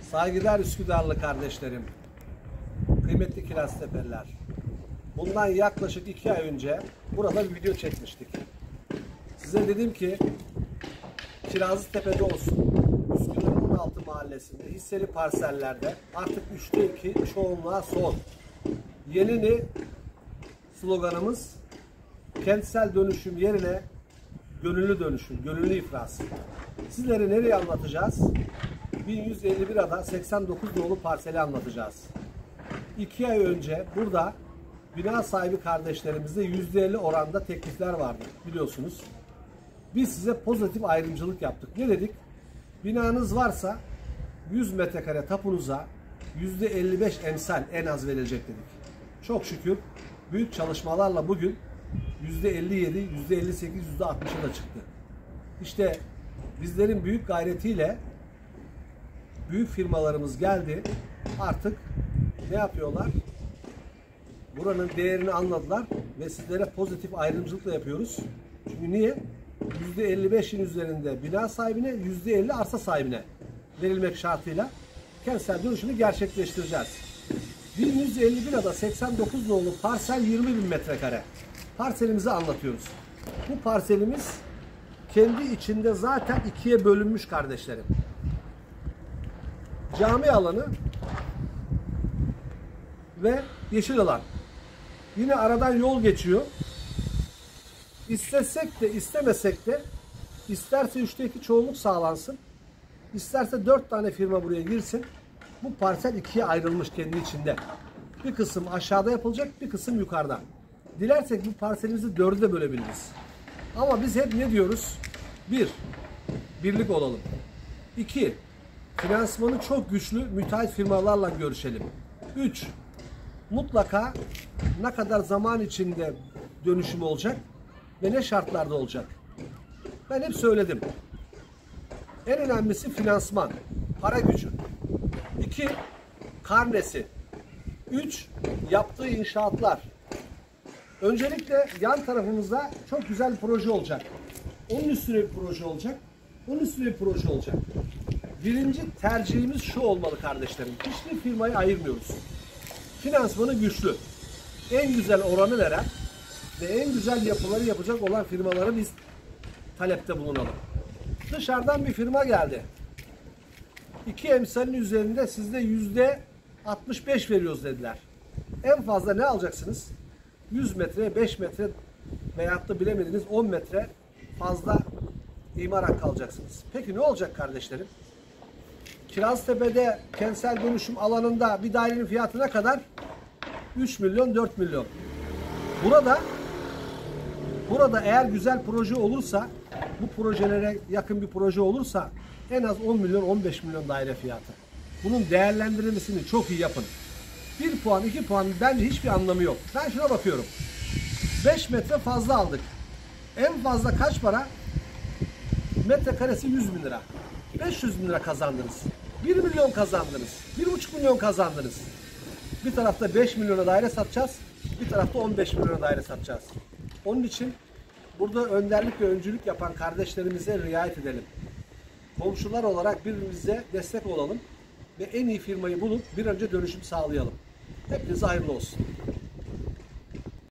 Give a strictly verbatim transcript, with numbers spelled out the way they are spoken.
Saygıdeğer Üsküdarlı kardeşlerim, kıymetli Kiraztepe'liler. Bundan yaklaşık iki ay önce burada bir video çekmiştik. Size dedim ki Kirazlıtepe'de olsun, Üsküdar'ın on altı mahallesinde hisseli parsellerde artık üçte iki çoğunluğa son. Yenini sloganımız kentsel dönüşüm yerine gönüllü dönüşüm, gönüllü iflas. Sizlere nereye anlatacağız? bin yüz elli bir ada seksen dokuz nolu parseli anlatacağız. iki ay önce burada bina sahibi kardeşlerimizde yüzde elli oranda teklifler vardı biliyorsunuz. Biz size pozitif ayrımcılık yaptık. Ne dedik? Binanız varsa yüz metrekare tapunuza yüzde elli beş emsal en az verilecek dedik. Çok şükür büyük çalışmalarla bugün yüzde elli yedi, yüzde elli sekiz, yüzde altmışa da çıktı. İşte bizlerin büyük gayretiyle büyük firmalarımız geldi. Artık ne yapıyorlar? Buranın değerini anladılar ve sizlere pozitif ayrımcılıkla yapıyoruz. Çünkü niye? yüzde elli beşin üzerinde bina sahibine, yüzde elli arsa sahibine verilmek şartıyla kentsel dönüşümü gerçekleştireceğiz. bin yüz elli bir ada seksen dokuz nolu parsel yirmi bin metrekare. Parselimizi anlatıyoruz. Bu parselimiz kendi içinde zaten ikiye bölünmüş kardeşlerim. Cami alanı ve yeşil alan. Yine aradan yol geçiyor. İstesek de istemesek de isterse üçte iki çoğunluk sağlansın, isterse dört tane firma buraya girsin. Bu parsel ikiye ayrılmış kendi içinde. Bir kısım aşağıda yapılacak, bir kısım yukarıda. Dilersek bu parselimizi dörde de bölebiliriz. Ama biz hep ne diyoruz? Bir, birlik olalım. İki, finansmanı çok güçlü müteahhit firmalarla görüşelim. Üç, mutlaka ne kadar zaman içinde dönüşüm olacak ve ne şartlarda olacak. Ben hep söyledim. En önemlisi finansman, para gücü. İki, karnesi. Üç, yaptığı inşaatlar. Öncelikle yan tarafımızda çok güzel bir proje olacak. Onun üstüne bir proje olacak. Onun üstüne bir proje olacak. Birinci tercihimiz şu olmalı kardeşlerim. Hiçbir firmayı ayırmıyoruz. Finansmanı güçlü. En güzel oranı veren ve en güzel yapıları yapacak olan firmaları biz talepte bulunalım. Dışarıdan bir firma geldi. İki emsalin üzerinde sizde yüzde altmış beş veriyoruz dediler. En fazla ne alacaksınız? yüz metre, beş metre veyahut da bilemediniz on metre fazla imar hakkı alacaksınız. Peki ne olacak kardeşlerim? Kiraztepe'de kentsel dönüşüm alanında bir dairenin fiyatı ne kadar? üç milyon, dört milyon. Burada burada eğer güzel proje olursa, bu projelere yakın bir proje olursa en az on milyon, on beş milyon daire fiyatı. Bunun değerlendirilmesini çok iyi yapın. bir puan, iki puan bence hiçbir anlamı yok. Ben şuna bakıyorum. beş metre fazla aldık. En fazla kaç para? Metrekaresi yüz bin lira. beş yüz bin lira kazandınız. bir milyon kazandınız. bir buçuk milyon kazandınız. Bir tarafta beş milyona daire satacağız. Bir tarafta on beş milyona daire satacağız. Onun için burada önderlik ve öncülük yapan kardeşlerimize riayet edelim. Komşular olarak birbirimize destek olalım ve en iyi firmayı bulup bir önce dönüşüm sağlayalım. Hepinize hayırlı olsun.